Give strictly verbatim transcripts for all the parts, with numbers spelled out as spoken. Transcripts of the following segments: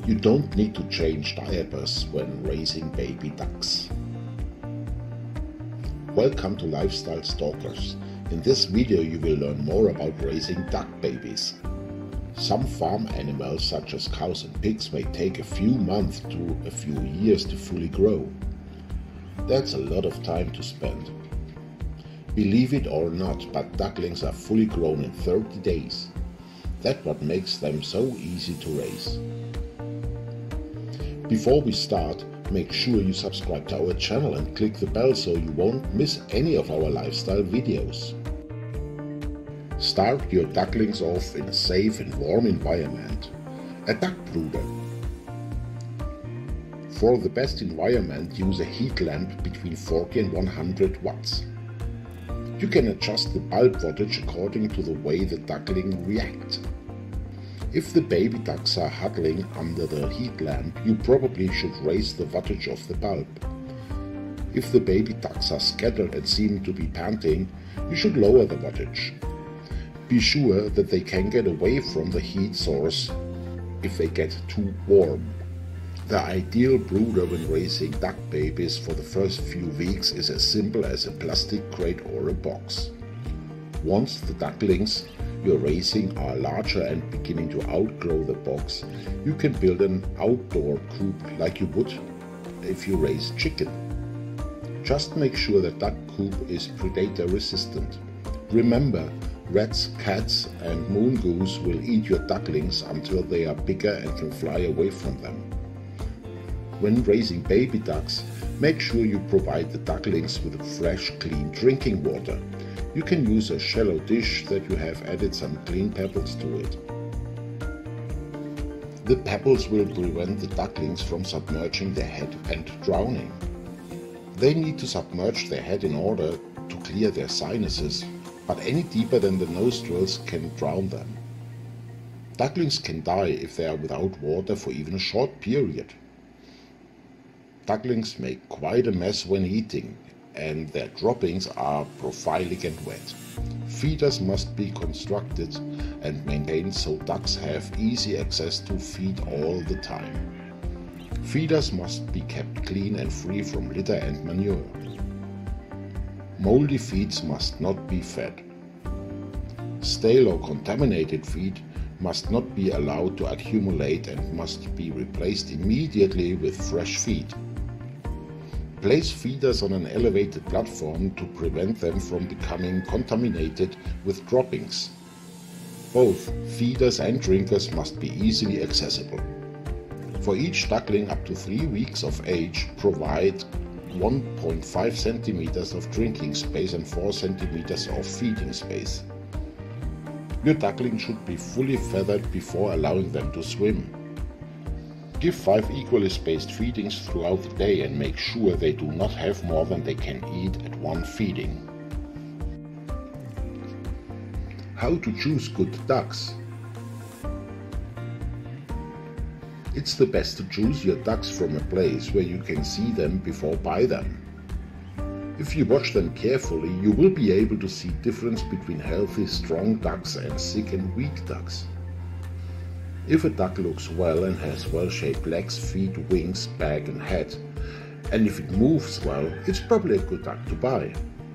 You don't need to change diapers when raising baby ducks. Welcome to Lifestyle Stalkers. In this video you will learn more about raising duck babies. Some farm animals such as cows and pigs may take a few months to a few years to fully grow. That's a lot of time to spend. Believe it or not, but ducklings are fully grown in thirty days. That's what makes them so easy to raise. Before we start, make sure you subscribe to our channel and click the bell so you won't miss any of our lifestyle videos. Start your ducklings off in a safe and warm environment. A duck brooder. For the best environment, use a heat lamp between forty and one hundred watts. You can adjust the bulb wattage according to the way the duckling reacts. If the baby ducks are huddling under the heat lamp, you probably should raise the wattage of the bulb. If the baby ducks are scattered and seem to be panting, you should lower the wattage. Be sure that they can get away from the heat source if they get too warm. The ideal brooder when raising duck babies for the first few weeks is as simple as a plastic crate or a box. Once the ducklings you're raising are larger and beginning to outgrow the box, you can build an outdoor coop like you would if you raise chicken. Just make sure the duck coop is predator resistant. Remember, rats, cats and moon goose will eat your ducklings until they are bigger and can fly away from them. When raising baby ducks, make sure you provide the ducklings with fresh, clean drinking water. You can use a shallow dish that you have added some clean pebbles to it. The pebbles will prevent the ducklings from submerging their head and drowning. They need to submerge their head in order to clear their sinuses, but any deeper than the nostrils can drown them. Ducklings can die if they are without water for even a short period. Ducklings make quite a mess when eating, and their droppings are prophyllic and wet. Feeders must be constructed and maintained so ducks have easy access to feed all the time. Feeders must be kept clean and free from litter and manure. Moldy feeds must not be fed. Stale or contaminated feed must not be allowed to accumulate and must be replaced immediately with fresh feed. Place feeders on an elevated platform to prevent them from becoming contaminated with droppings. Both feeders and drinkers must be easily accessible. For each duckling up to three weeks of age, provide one point five centimeters of drinking space and four centimeters of feeding space. Your duckling should be fully feathered before allowing them to swim. Give five equally spaced feedings throughout the day and make sure they do not have more than they can eat at one feeding. How to choose good ducks? It's the best to choose your ducks from a place where you can see them before buy them. If you watch them carefully, you will be able to see difference between healthy, strong ducks and sick and weak ducks. If a duck looks well and has well-shaped legs, feet, wings, back and head, and if it moves well, it's probably a good duck to buy.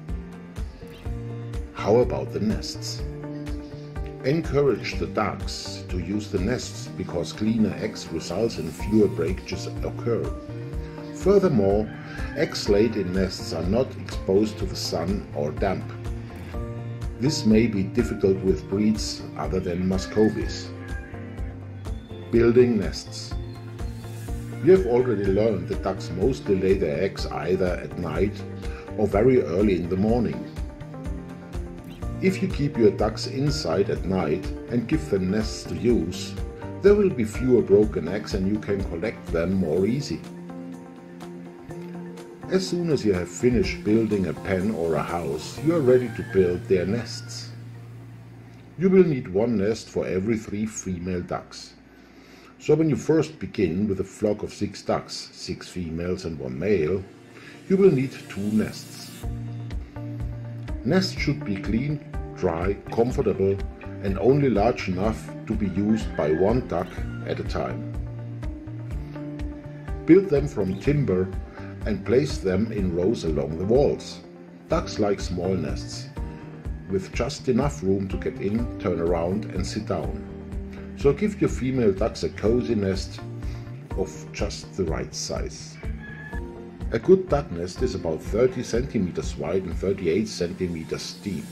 How about the nests? Encourage the ducks to use the nests because cleaner eggs results in fewer breakages occur. Furthermore, eggs laid in nests are not exposed to the sun or damp. This may be difficult with breeds other than Muscovies. Building nests. You have already learned that ducks mostly lay their eggs either at night or very early in the morning. If you keep your ducks inside at night and give them nests to use, there will be fewer broken eggs and you can collect them more easy. As soon as you have finished building a pen or a house, you are ready to build their nests. You will need one nest for every three female ducks. So when you first begin with a flock of six ducks, six females and one male, you will need two nests. Nests should be clean, dry, comfortable and only large enough to be used by one duck at a time. Build them from timber and place them in rows along the walls. Ducks like small nests, with just enough room to get in, turn around and sit down. So give your female ducks a cozy nest of just the right size. A good duck nest is about thirty centimeters wide and thirty-eight centimeters deep.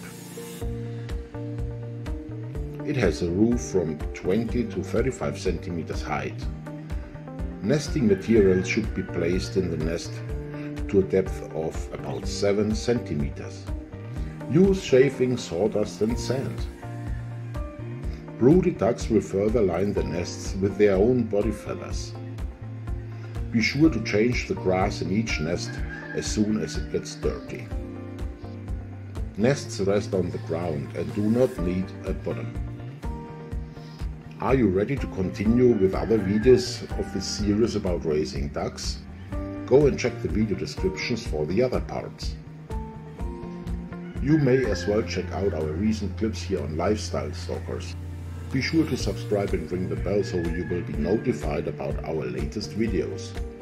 It has a roof from twenty to thirty-five centimeters height. Nesting materials should be placed in the nest to a depth of about seven centimeters. Use shaving, sawdust and sand. Broody ducks will further line the nests with their own body feathers. Be sure to change the grass in each nest as soon as it gets dirty. Nests rest on the ground and do not need a bottom. Are you ready to continue with other videos of this series about raising ducks? Go and check the video descriptions for the other parts. You may as well check out our recent clips here on Lifestyle Stalkers. Be sure to subscribe and ring the bell so you will be notified about our latest videos.